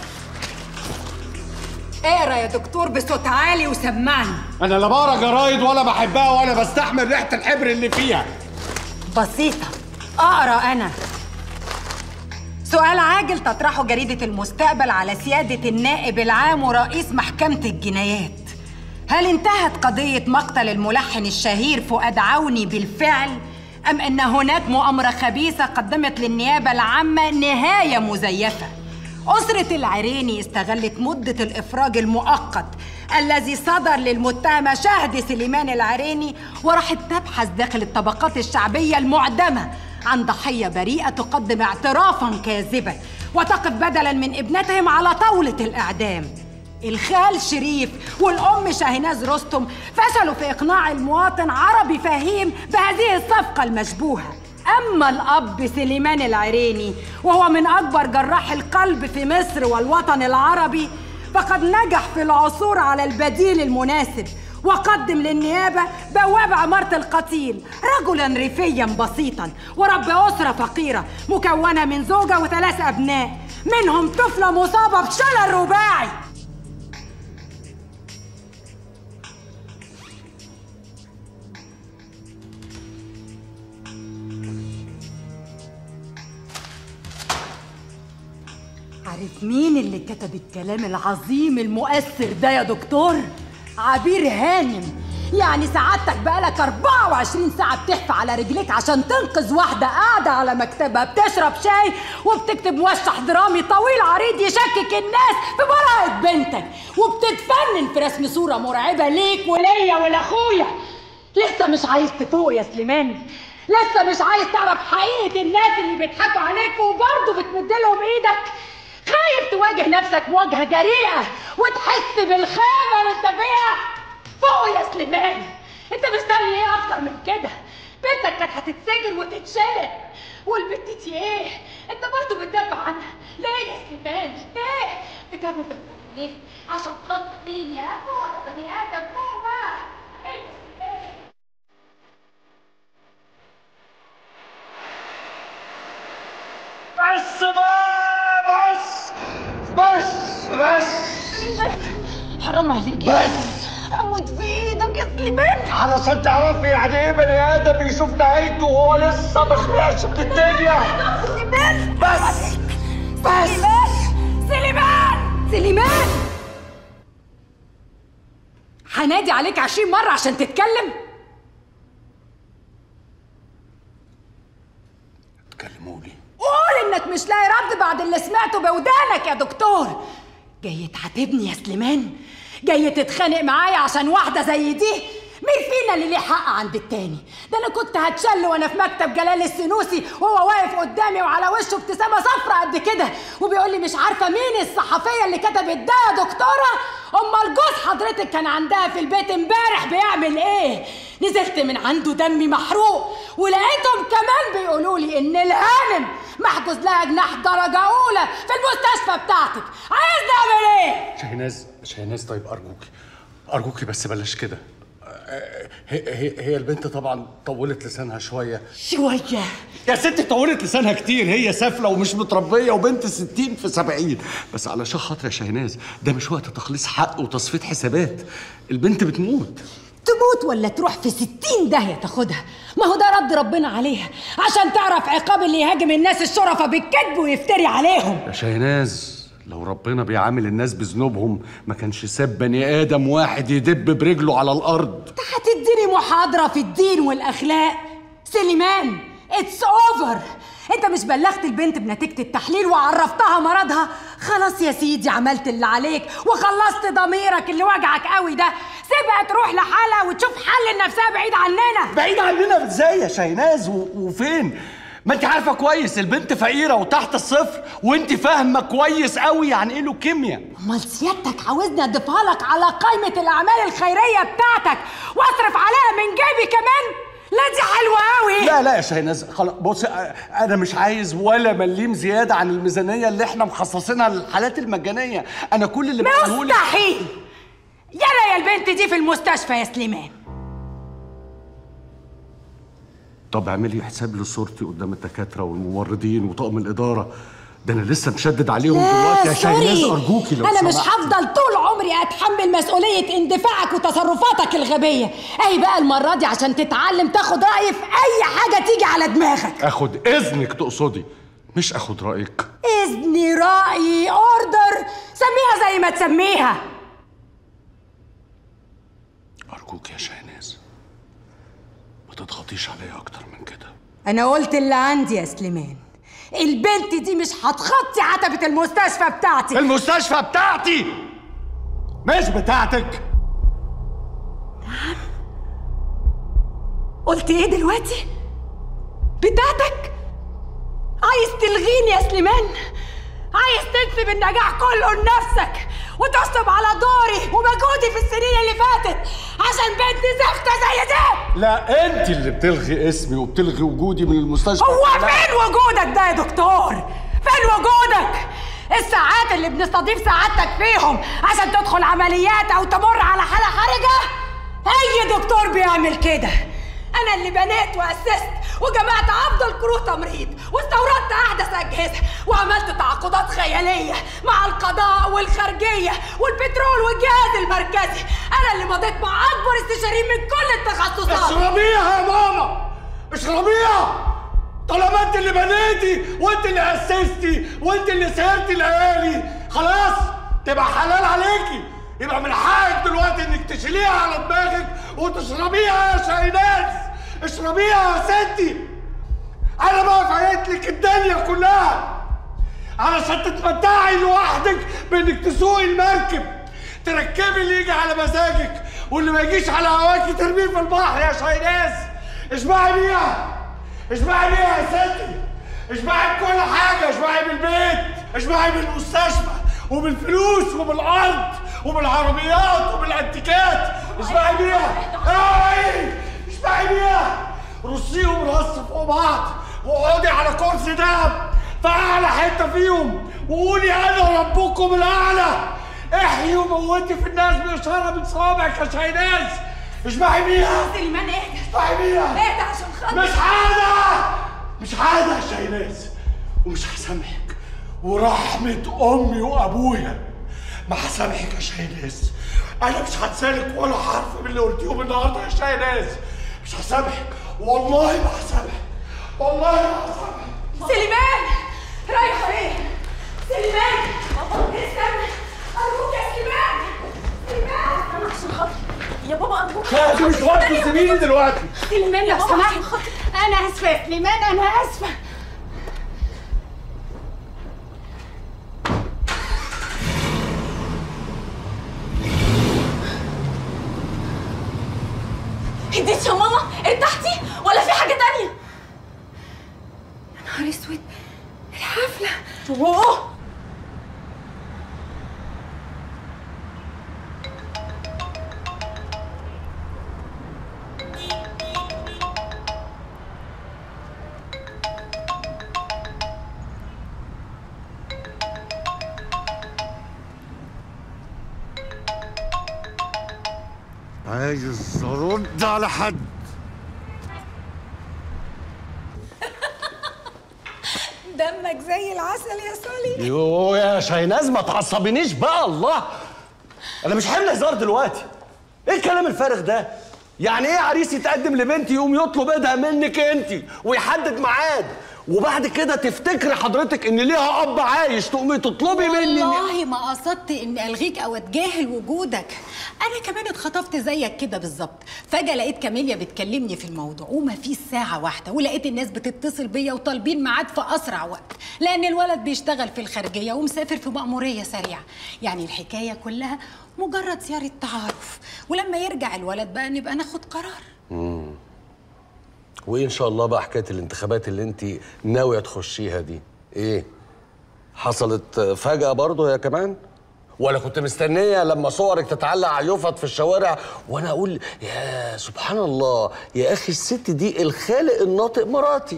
اقرا يا دكتور بصوت عالي وسمعني. انا لا بقرا جرايد ولا بحبها ولا بستحمل ريحه الحبر اللي فيها. بسيطة، اقرا انا. سؤال عاجل تطرحه جريدة المستقبل على سيادة النائب العام ورئيس محكمة الجنايات. هل انتهت قضية مقتل الملحن الشهير فؤاد عوني بالفعل؟ أم أن هناك مؤامرة خبيثة قدمت للنيابة العامة نهاية مزيفة؟ أسرة العريني استغلت مدة الإفراج المؤقت الذي صدر للمتهمة شهد سليمان العريني وراحت تبحث داخل الطبقات الشعبية المعدمة عن ضحية بريئة تقدم اعترافاً كاذباً وتقف بدلاً من ابنتهم على طاولة الإعدام. الخال شريف والأم شاهناز رستم فشلوا في إقناع المواطن عربي فهيم بهذه الصفقة المشبوهة. أما الأب سليمان العريني وهو من أكبر جراح القلب في مصر والوطن العربي فقد نجح في العثور على البديل المناسب وقدم للنيابة بواب عمارة القتيل، رجلاً ريفياً بسيطاً ورب أسرة فقيرة مكونة من زوجة وثلاث أبناء منهم طفلة مصابة بشلل رباعي. عارف مين اللي كتب الكلام العظيم المؤثر ده يا دكتور؟ عبير هانم. يعني سعادتك بقالك أربعة وعشرين ساعة بتحفى على رجليك عشان تنقذ واحدة قاعدة على مكتبها بتشرب شاي وبتكتب موشح درامي طويل عريض يشكك الناس في براءة بنتك وبتتفنن في رسم صورة مرعبة ليك وليا ولأخويا. لسه مش عايز تفوق يا سليمان؟ لسه مش عايز تعرف حقيقة الناس اللي بيضحكوا عليك وبرضه بتمدلهم ايدك؟ خايف تواجه نفسك مواجهة جريئة وتحس بالخيبة اللي انت فيها؟ فوق يا سليمان، انت مستني ايه اكتر من كده؟ بنتك كانت هتتسجن وتتشلق والبنت دي ايه؟ انت برضه بتدافع عنها ليه يا سليمان؟ ليه؟ بتعمل ليه؟ عشان خاطر مين يا ابو بني ادم؟ فوق بقى. بس بقى، بس بس بس حرام عليك بس اموت في ايدك يا سليمان. علشان تعرفي يعني ايه بني ادم يشوف نهايته وهو لسه ما خلقش من الدنيا. سليمان بس بس سليمان سليمان سليمان هنادي عليك عشرين مرة عشان تتكلم. تكلموا لي. انك مش لاقي رد بعد اللي سمعته بودانك يا دكتور. جاي تعاتبني يا سليمان؟ جاي تتخانق معايا عشان واحده زي دي؟ مين فينا اللي ليه حق عند التاني؟ ده انا كنت هتشل وانا في مكتب جلال السنوسي وهو واقف قدامي وعلى وشه ابتسامه صفرا قد كده وبيقول لي مش عارفه مين الصحفيه اللي كتبت ده يا دكتوره؟ امال جوز حضرتك كان عندها في البيت امبارح بيعمل ايه؟ نزلت من عنده دمي محروق ولقيتهم كمان بيقولوا لي ان الهانم محجوز لها جناح درجه اولى في المستشفى بتاعتك. عايز نعمل ايه؟ شاهناز شاهناز طيب ارجوكي ارجوكي بس بلاش كده. هي هي هي البنت طبعا طولت لسانها شويه شويه يا ستي، طولت لسانها كتير، هي سافله ومش متربيه وبنت ستين في سبعين، بس علشان خاطر يا شاهناز ده مش وقت تخليص حق وتصفيه حسابات. البنت بتموت. تموت ولا تروح في ستين داهية تاخدها؟ ما هو ده رد ربنا عليها عشان تعرف عقاب اللي يهاجم الناس الشرفة بالكذب ويفتري عليهم. يا شاهناز لو ربنا بيعامل الناس بذنوبهم ما كانش ساب بني ادم واحد يدب برجله على الارض. انت هتديني محاضرة في الدين والاخلاق؟ سليمان اتس اوفر. انت مش بلغت البنت بنتيجة التحليل وعرفتها مرضها؟ خلاص يا سيدي عملت اللي عليك وخلصت ضميرك اللي وجعك قوي ده. سيبها تروح لحالها وتشوف حل لنفسها بعيد عننا. بعيد عننا ازاي يا شاهناز و... وفين؟ ما انت عارفه كويس البنت فقيره وتحت الصفر، وانت فاهمه كويس قوي يعني ايه لوكيميا. امال سيادتك عاوزني اضيفها لك على قائمه الاعمال الخيريه بتاعتك واصرف عليها من جيبي كمان؟ لا دي حلوه قوي. لا لا يا شاهناز خلاص بصي، انا مش عايز ولا مليم زياده عن الميزانيه اللي احنا مخصصينها للحالات المجانيه. انا كل اللي بقوله لك مستحيل. يلا يا البنت دي في المستشفى يا سليمان. طب اعملي حساب لصورتي قدام الدكاتره والممرضين وطاقم الاداره، ده انا لسه مشدد عليهم دلوقتي يا شاهناز. ارجوكي لو انا سمحت. مش هفضل طول عمري اتحمل مسؤوليه اندفاعك وتصرفاتك الغبيه. اهي بقى المره دي عشان تتعلم تاخد رايي في اي حاجه تيجي على دماغك. اخد اذنك تقصدي، مش اخد رايك. اذني، رايي، اوردر، سميها زي ما تسميها. ارجوك يا شاهناز ما تضغطيش عليا اكتر من كده. انا قلت اللي عندي يا سليمان. البنت دي مش هتخطي عتبة المستشفى بتاعتي. المستشفى بتاعتي مش بتاعتك. نعم؟ قلت ايه دلوقتي؟ بتاعتك؟ عايز تلغيني يا سليمان؟ عايز تنسب النجاح كله لنفسك وتحسب على دوري ومجهودي في السنين اللي فاتت عشان بنت زفته زي دي؟ لا انت اللي بتلغي اسمي وبتلغي وجودي من المستشفى. هو فين وجودك ده يا دكتور؟ فين وجودك؟ الساعات اللي بنستضيف سعادتك فيهم عشان تدخل عمليات او تمر على حالة حرجة؟ اي دكتور بيعمل كده. انا اللي بنيت واسست وجمعت افضل كروت تمريض واستوردت احدث اجهزه وعملت تعاقدات خياليه مع القضاء والخارجيه والبترول والجهاز المركزي. انا اللي مضيت مع اكبر استشاريين من كل التخصصات. اشربيها يا ماما، اشربيها. طالما انت اللي بنيتي وانت اللي اسستي وانت اللي سهرتي الليالي، خلاص تبقى حلال عليكي. يبقى من حقك دلوقتي انك تشيليها على دماغك وتشربيها يا شاهناز. اشربيها يا ستي. انا بقى فايت لك الدنيا كلها علشان تتمتعي لوحدك بانك تسوقي المركب، تركبي اللي يجي على مزاجك واللي ما يجيش على هواكي ترميه في البحر يا شاهناز. اشبعي بيها، اشبعي بيها يا ستي، اشبعي بكل حاجه، اشبعي بالبيت، اشبعي بالمستشفى وبالفلوس وبالارض وبالعربيات وبالانتيكات. اشبعي بيها. اي اشبعي بيها. رصيهم رص فوق بعض واقعدي على كرسي دهب في اعلى حته فيهم وقولي انا ربكم الاعلى. احيي وموتي في الناس باشاره من صوابعك يا شاهناز. اشبعي بيها. سليمان اهدى. اشبعي بيها. اهدى عشان خاطر. مش عادة، مش عادة يا شاهناز، ومش هسامحك ورحمة أمي وأبويا ما هسامحك يا شاهناز. أنا مش هنسالك ولا حرف من اللي قلتيهم النهارده يا شاهناز. مش هسامحك، والله ما هسامحك، والله ما هسامحك. سليمان رايح فين؟ سليمان استنى أرجوك يا سليمان. سليمان عشان خاطر يا بابا أرجوك. لا دي مش وقت تسيبيني دلوقتي. سليمان لو سمحت. أنا آسفة يا سليمان، أنا آسفة. هديتي يا ماما؟ ارتحتي ولا في حاجه تانية؟ يا نهار اسود، الحفله. اوه عايز ارد على حد. دمك زي العسل يا سولي. يو يا شاهناز ما تعصبينيش بقى. الله، انا مش حامل هزار دلوقتي. ايه الكلام الفارغ ده؟ يعني ايه عريس يتقدم لبنتي يقوم يطلب ايدها منك انت ويحدد ميعاد، وبعد كده تفتكري حضرتك ان ليها اب عايش تقومي تطلبي مني؟ والله ما قصدت اني الغيك او اتجاهل وجودك، انا كمان اتخطفت زيك كده بالظبط. فجاه لقيت كاميليا بتكلمني في الموضوع وما فيش ساعه واحده، ولقيت الناس بتتصل بيا وطالبين ميعاد في اسرع وقت، لان الولد بيشتغل في الخارجيه ومسافر في مأموريه سريعه. يعني الحكايه كلها مجرد زياره تعارف، ولما يرجع الولد بقى نبقى ناخد قرار. امم وايه ان شاء الله بقى حكايه الانتخابات اللي انت ناويه تخشيها دي؟ ايه حصلت فجأة برضه هي كمان؟ ولا كنت مستنيه لما صورك تتعلق على يفط في الشوارع وانا اقول يا سبحان الله يا اخي الست دي الخالق الناطق مراتي؟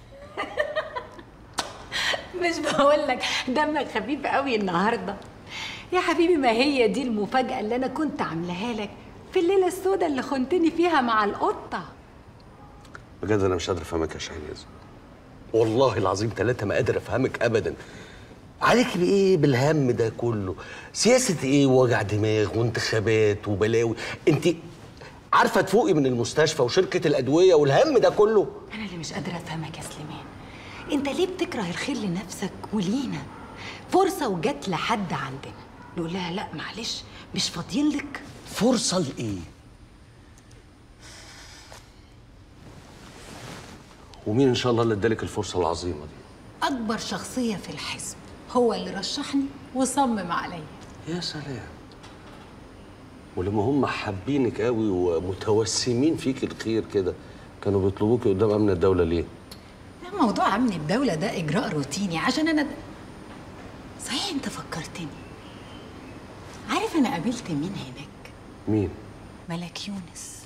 مش بقول لك دمك خفيف قوي النهارده يا حبيبي؟ ما هي دي المفاجأة اللي انا كنت عاملاها لك في الليلة السوداء اللي خنتني فيها مع القطة. بجد انا مش قادر افهمك يا شاهناز، والله العظيم ثلاثة ما قادر افهمك ابدا. عليك بايه بالهم ده كله؟ سياسة ايه ووجع دماغ وانتخابات وبلاوي؟ انت عارفة تفوقي من المستشفى وشركة الأدوية والهم ده كله؟ انا اللي مش قادرة افهمك يا سليمان، انت ليه بتكره الخير لنفسك ولينا؟ فرصة وجت لحد عندنا نقول لها لا معلش مش فاضيين لك. فرصة لايه؟ ومين ان شاء الله اللي ادالك الفرصة العظيمة دي؟ اكبر شخصية في الحزب هو اللي رشحني وصمم عليا. يا سلام، ولما هم حابينك قوي ومتوسمين فيك الخير كده كانوا بيطلبوكي قدام امن الدولة ليه؟ موضوع امن الدولة ده اجراء روتيني عشان انا د... صحيح انت فكرتني، عارف انا قابلت مين هناك؟ مين؟ ملك يونس.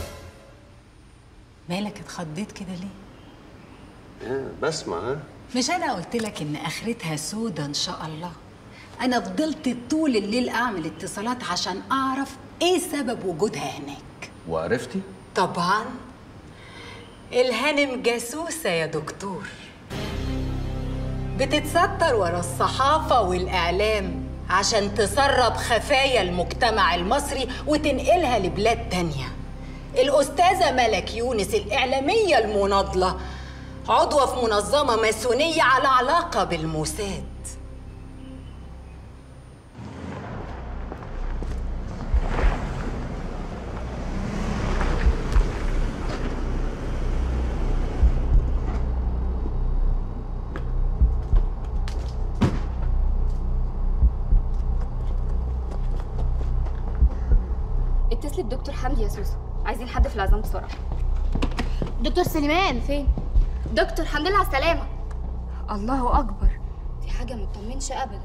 مالك اتخضيت كده ليه؟ آه بسمع. ها مش انا قلت لك ان اخرتها سودة ان شاء الله؟ انا فضلت طول الليل اعمل اتصالات عشان اعرف ايه سبب وجودها هناك. وعرفتي؟ طبعا الهانم جاسوسة يا دكتور، بتتستر ورا الصحافة والإعلام عشان تسرب خفايا المجتمع المصري وتنقلها لبلاد تانية. الأستاذة ملك يونس الإعلامية المناضلة عضوة في منظمة ماسونية على علاقة بالموساد. اتصلي بدكتور حمدي يا سوسو، عايزين حد في العزام بسرعه. دكتور سليمان فين؟ دكتور الحمد لله على السلامه. الله اكبر، في حاجه ما تطمنش ابدا.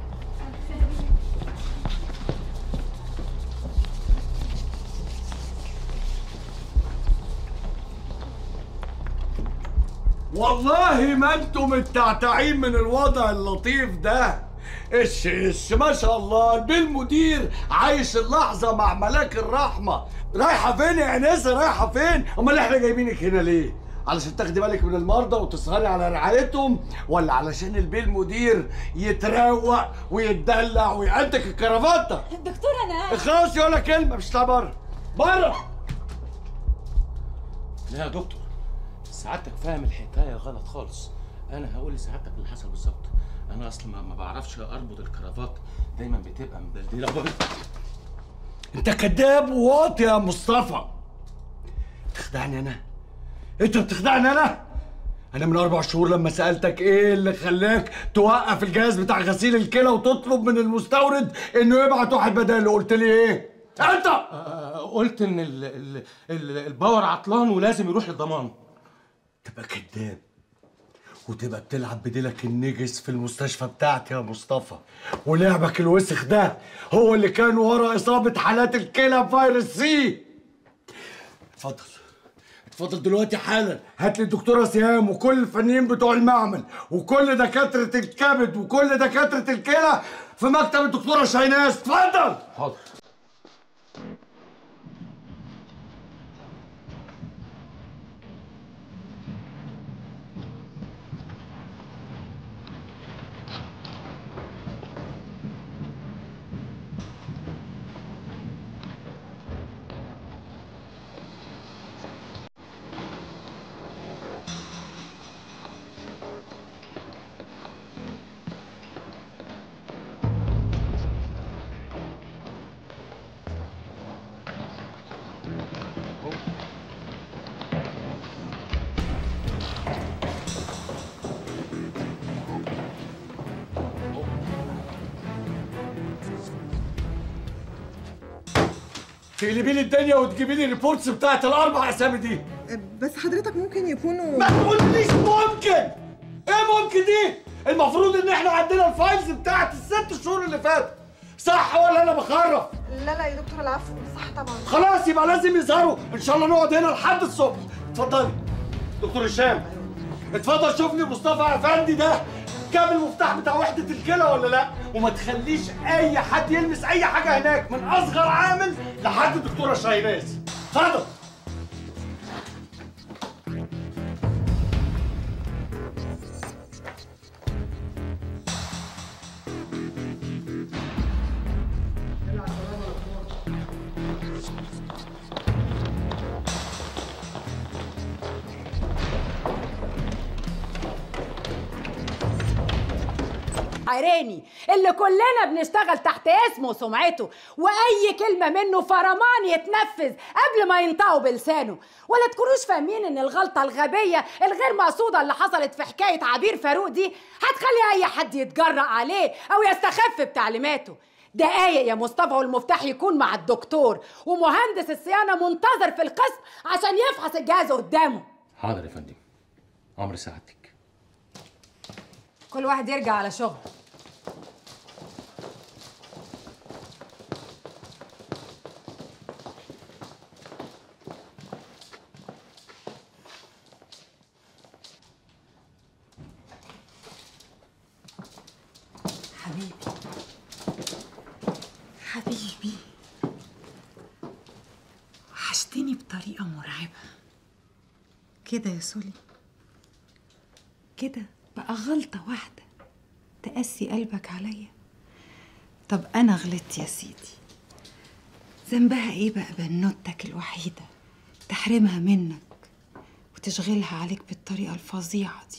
والله ما انتم متعتعين من الوضع اللطيف ده. ايش ايش ما شاء الله، بالمدير عايش اللحظه مع ملاك الرحمه. رايحه فين يا انسه؟ رايحه فين؟ امال احنا جايبينك هنا ليه؟ علشان تاخدي بالك من المرضى وتسهري على رعايتهم، ولا علشان البيه المدير يتروق ويتدلع ويعدك الكرافته؟ دكتور انا خلاص ولا كلمه، مش هطلع بره. بره. لا يا دكتور، سعادتك فاهم الحكايه غلط خالص. انا هقول لسعادتك اللي حصل بالظبط. انا اصلا ما ما بعرفش اربط الكرافات، دايما بتبقى مبلدله. انت كذاب وواطي يا مصطفى. تخدعني انا؟ انت بتخدعني انا؟ انا من اربع شهور لما سالتك ايه اللي خلاك توقف الجهاز بتاع غسيل الكلى وتطلب من المستورد انه يبعت واحد بداله، قلت لي ايه؟ انت آه قلت ان ال ال ال الباور عطلان ولازم يروح للضمان. تبقى كداب وتبقى بتلعب بديلك النجس في المستشفى بتاعتي يا مصطفى، ولعبك الوسخ ده هو اللي كان ورا اصابه حالات الكلى بفيروس سي. اتفضل اتفضل دلوقتي حالا، هات لي الدكتوره سهام وكل الفنيين بتوع المعمل وكل دكاتره الكبد وكل دكاتره الكلى في مكتب الدكتوره شاهيناز. اتفضل. حاضر. تقلبي لي الدنيا وتجيبي لي الريبورتس بتاعت الاربع اسامي دي. بس حضرتك ممكن يكونوا ما تقوليش ممكن. ايه ممكن دي؟ المفروض ان احنا عندنا الفايلز بتاعت الست شهور اللي فاتوا، صح ولا انا بخرف؟ لا لا يا دكتور العفو، صح طبعا. خلاص يبقى لازم يظهروا، ان شاء الله نقعد هنا لحد الصبح. اتفضلي دكتور هشام، اتفضل شوف لي مصطفى افندي ده جاب المفتاح بتاع وحده الكلى ولا لا، وما تخليش اي حد يلمس اي حاجه هناك من اصغر عامل لحد الدكتوره شاهيناز. اتفضل. عيراني اللي كلنا بنشتغل تحت اسمه وسمعته، واي كلمه منه فرمان يتنفذ قبل ما ينطقوا بلسانه. ولا تكونوش فاهمين ان الغلطه الغبيه الغير مقصوده اللي حصلت في حكايه عبير فاروق دي هتخلي اي حد يتجرأ عليه او يستخف بتعليماته. دقايق يا مصطفى والمفتاح يكون مع الدكتور، ومهندس الصيانه منتظر في القسم عشان يفحص الجهاز قدامه. حاضر يا فندم، امر سعادتك. كل واحد يرجع على شغله. حبيبي حبيبي، وحشتني بطريقة مرعبة كده يا سولي. كده بقى غلطة واحدة تقسي قلبك عليا. طب أنا غلطت يا سيدي، ذنبها إيه بقى بنوتك الوحيدة تحرمها منك وتشغلها عليك بالطريقة الفظيعة دي؟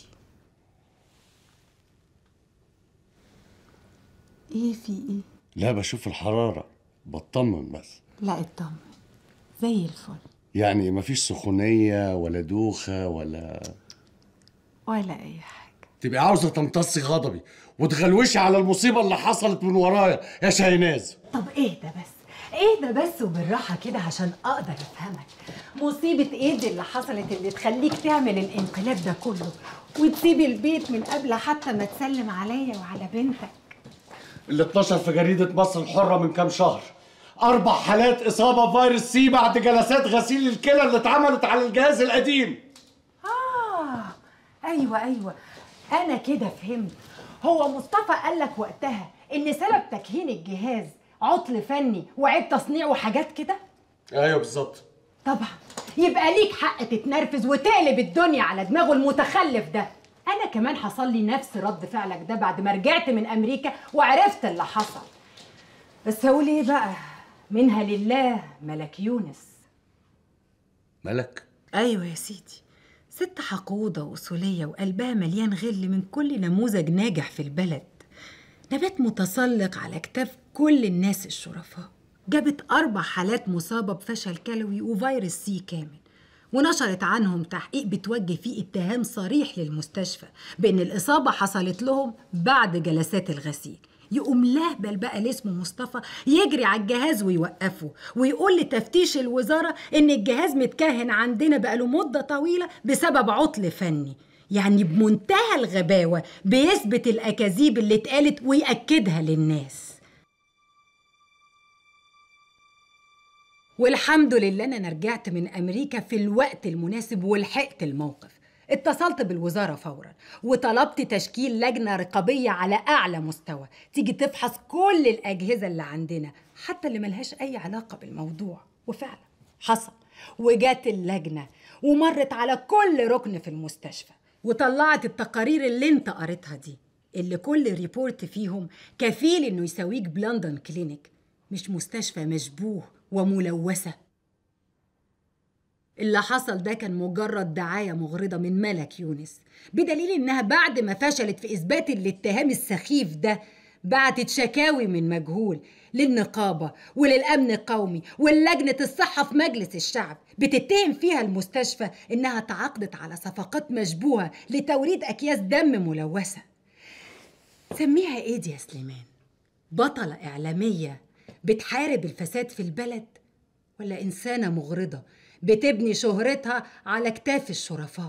إيه في إيه؟ لا بشوف الحرارة بطمن بس. لا اطمن زي الفل. يعني مفيش سخونية ولا دوخة ولا ولا أي حاجة. تبقي عاوزة تمتصي غضبي وتغلوشي على المصيبة اللي حصلت من ورايا يا شاهيناز. طب ايه ده بس، ايه ده بس وبالراحة كده عشان أقدر أفهمك. مصيبة ايه دي اللي حصلت اللي تخليك تعمل الانقلاب ده كله وتسيب البيت من قبل حتى ما تسلم عليا وعلى بنتك؟ اللي اتنشر في جريدة مصر الحرة من كام شهر، أربع حالات إصابة فيروس سي بعد جلسات غسيل الكلى اللي اتعملت على الجهاز القديم. آه أيوة أيوة أنا كده فهمت. هو مصطفى قال لك وقتها إن سبب تكهين الجهاز عطل فني وعيب تصنيع وحاجات كده؟ أيوة بالظبط. طبعا يبقى ليك حق تتنرفز وتقلب الدنيا على دماغه المتخلف ده. أنا كمان حصل لي نفس رد فعلك ده بعد ما رجعت من أمريكا وعرفت اللي حصل. بس هقول إيه بقى، منها لله ملك يونس. ملك؟ أيوة يا سيدي، ست حقودة وأصولية وقلبها مليان غل من كل نموذج ناجح في البلد. نبات متسلق على كتاف كل الناس الشرفاء. جابت أربع حالات مصابة بفشل كلوي وفيروس سي كامل، ونشرت عنهم تحقيق بتوجه فيه اتهام صريح للمستشفى بأن الإصابة حصلت لهم بعد جلسات الغسيل. يقوم لهبل بقى اللي اسمه مصطفى يجري على الجهاز ويوقفه ويقول لتفتيش الوزارة إن الجهاز متكهن عندنا بقاله مدة طويلة بسبب عطل فني. يعني بمنتهى الغباوة بيثبت الأكاذيب اللي اتقالت ويأكدها للناس. والحمد لله أنا رجعت من أمريكا في الوقت المناسب ولحقت الموقف. اتصلت بالوزارة فورا وطلبت تشكيل لجنة رقابية على أعلى مستوى تيجي تفحص كل الأجهزة اللي عندنا حتى اللي ملهاش أي علاقة بالموضوع. وفعلا حصل، وجات اللجنة ومرت على كل ركن في المستشفى وطلعت التقارير اللي انت قريتها دي، اللي كل ريبورت فيهم كفيل انه يساويك بلندن كلينيك، مش مستشفى مشبوه وملوثة. اللي حصل ده كان مجرد دعاية مغرضة من ملك يونس، بدليل انها بعد ما فشلت في اثبات الاتهام السخيف ده بعتت شكاوي من مجهول للنقابة وللأمن القومي ولجنة الصحة في مجلس الشعب بتتهم فيها المستشفى إنها تعاقدت على صفقات مشبوهة لتوريد أكياس دم ملوثة. سميها إيه دي يا سليمان؟ بطلة إعلامية بتحارب الفساد في البلد، ولا إنسانة مغرضة بتبني شهرتها على كتاف الشرفاء؟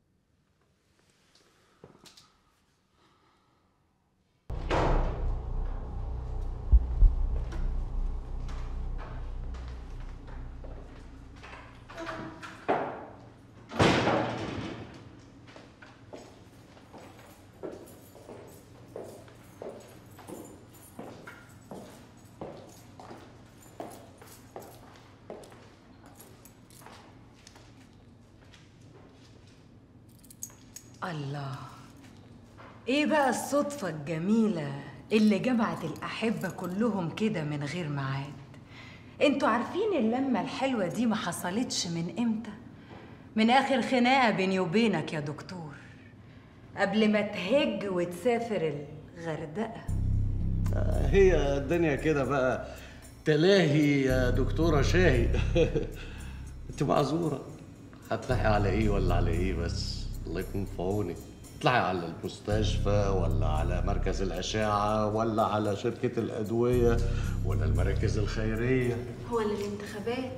الله، ايه بقى الصدفة الجميلة اللي جمعت الأحبة كلهم كده من غير ميعاد؟ انتوا عارفين اللمة الحلوة دي ما حصلتش من امتى؟ من آخر خناقة بيني وبينك يا دكتور، قبل ما تهج وتسافر الغردقة. هي الدنيا كده بقى تلاهي يا دكتورة شاهي. انت معذورة، هتلاحي على ايه ولا على ايه بس؟ الله يكون في عونك. تطلعي على المستشفى ولا على مركز الأشعة ولا على شركة الأدوية ولا المراكز الخيرية ولا الانتخابات.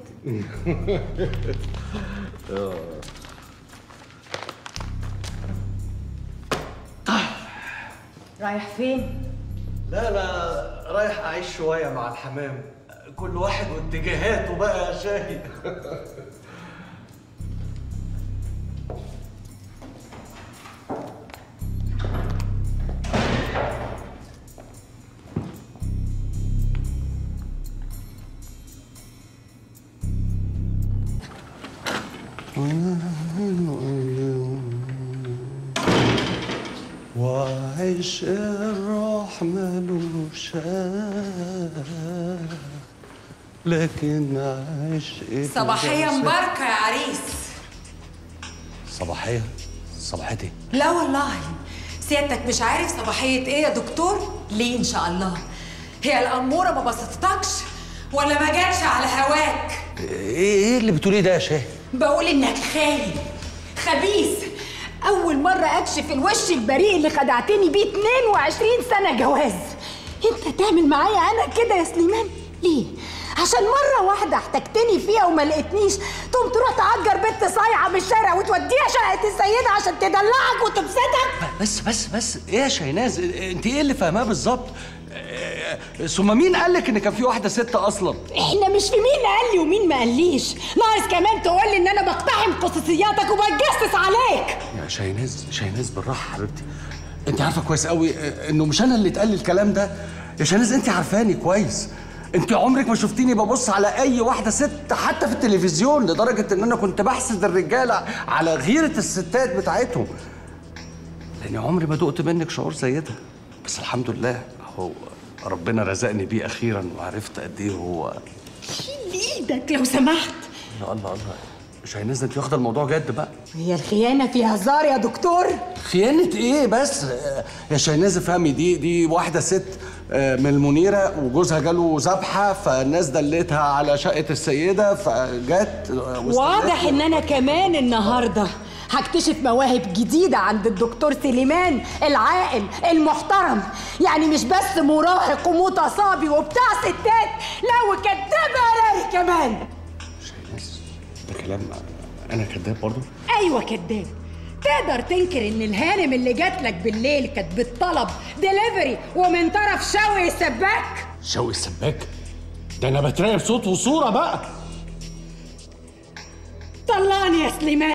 رايح فين؟ لا لا، رايح أعيش شوية مع الحمام. كل واحد واتجاهاته بقى يا شاهي. وعيش الروح ملوش لكن عيش صباحية مباركة يا عريس. صباحية؟ صباحية ايه؟ لا والله سيادتك مش عارف صباحية ايه يا دكتور؟ ليه ان شاء الله؟ هي الأمورة ما بسطتكش ولا ما جاتش على هواك؟ ايه ايه اللي بتقوليه ده يا شاهي؟ بقول انك خاين خبيث. أول مرة أكشف الوش البريء اللي خدعتني بيه اتنين وعشرين سنة جواز. أنت تعمل معايا أنا كده يا سليمان؟ ليه؟ عشان مرة واحدة احتجتني فيها وما لقيتنيش تقوم تروح تأجر بنت صايعة من الشارع وتوديها شقة السيدة عشان تدلعك وتبسطك؟ بس بس بس ايه يا شاهيناز؟ انت ايه اللي فاهماه بالظبط؟ ثم مين قال لك ان كان في واحده ست اصلا؟ احنا مش في مين قال لي ومين ما قاليش، ناقص كمان تقول لي ان انا بقتحم خصوصياتك وبتجسس عليك. يا شاهيناز شاهيناز بالراحه حبيبتي، انت عارفه كويس قوي انه مش انا اللي اتقال لي الكلام ده. يا شاهيناز انت عارفاني كويس، انت عمرك ما شفتيني ببص على اي واحده ست حتى في التلفزيون، لدرجه ان انا كنت بحسد الرجاله على غيره الستات بتاعتهم، لاني عمري ما دقت منك شعور زي ده. بس الحمد لله هو ربنا رزقني بيه اخيرا وعرفت قد ايه هو. شيل ايدك لو سمحت. الله الله الله، شاهيناز انت واخده الموضوع جد بقى. هي الخيانه فيها هزار يا دكتور؟ خيانه ايه بس يا شاهيناز؟ افهمي، دي دي واحده ست من المنيره وجوزها جاله ذبحه، فالناس دلتها على شقه السيده فجت. واضح ان انا كمان النهارده هكتشف مواهب جديدة عند الدكتور سليمان العاقل المحترم، يعني مش بس مراهق ومتصابي وبتاع ستات، لا وكداب هراري كمان. ده كلام انا كداب برضه؟ ايوه كداب. تقدر تنكر ان الهانم اللي جات لك بالليل كانت بالطلب ديليفري ومن طرف شوقي السباك؟ شوقي السباك؟ ده انا بتراقب صوت وصوره بقى. طلعني يا سليمان.